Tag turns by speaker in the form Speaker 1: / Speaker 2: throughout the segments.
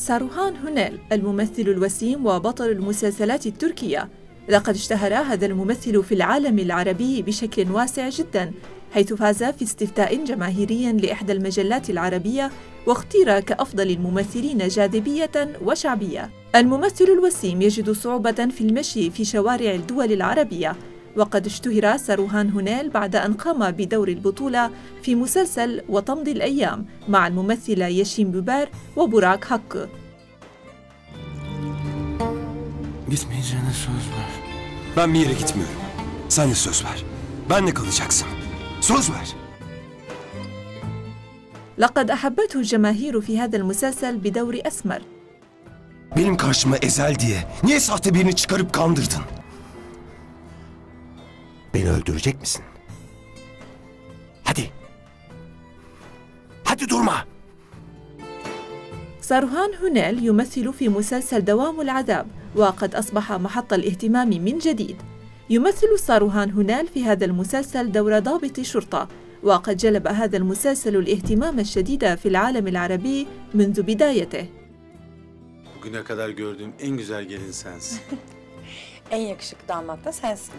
Speaker 1: ساروهان هونيل الممثل الوسيم وبطل المسلسلات التركية. لقد اشتهر هذا الممثل في العالم العربي بشكل واسع جداً، حيث فاز في استفتاء جماهيري لإحدى المجلات العربية واختير كأفضل الممثلين جاذبية وشعبية. الممثل الوسيم يجد صعوبة في المشي في شوارع الدول العربية، وقد اشتهر ساروهان هونيل بعد أن قام بدور البطولة في مسلسل وتمضي الأيام مع الممثلة يشين بوبار وبوراك حق.
Speaker 2: Gitmeyeceğine söz ver. Ben bir yere gitmiyorum. Sen de söz ver. Benle kalacaksın. söz ver.
Speaker 1: لقد أحبته الجماهير في هذا المسلسل بدور أسمر.
Speaker 2: Benim karşıma Ezel diye niye sahte birini çıkarıp kandırdın? Beni öldürecek misin? Hadi. Hadi durma.
Speaker 1: ساروهان هونيل يمثل في مسلسل دوام العذاب، وقد أصبح محط الاهتمام من جديد. يمثل ساروهان هونيل في هذا المسلسل دور ضابط شرطة، وقد جلب هذا المسلسل الاهتمام الشديد في العالم العربي منذ بدايته.
Speaker 3: Bugüne kadar gördüğüm en güzel gelin sensin.
Speaker 4: En yakışıklı damat da sensin.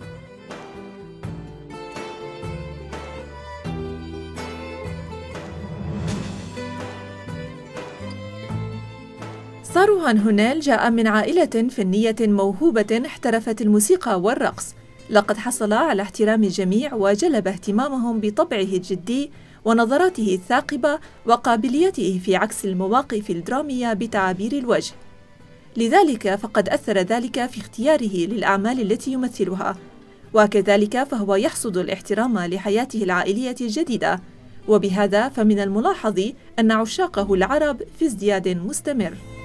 Speaker 1: ساروهان هونيل جاء من عائلة فنية موهوبة احترفت الموسيقى والرقص. لقد حصل على احترام الجميع وجلب اهتمامهم بطبعه الجدي ونظراته الثاقبة وقابليته في عكس المواقف الدرامية بتعابير الوجه. لذلك فقد أثر ذلك في اختياره للأعمال التي يمثلها، وكذلك فهو يحصد الاحترام لحياته العائلية الجديدة، وبهذا فمن الملاحظ أن عشاقه العرب في ازدياد مستمر.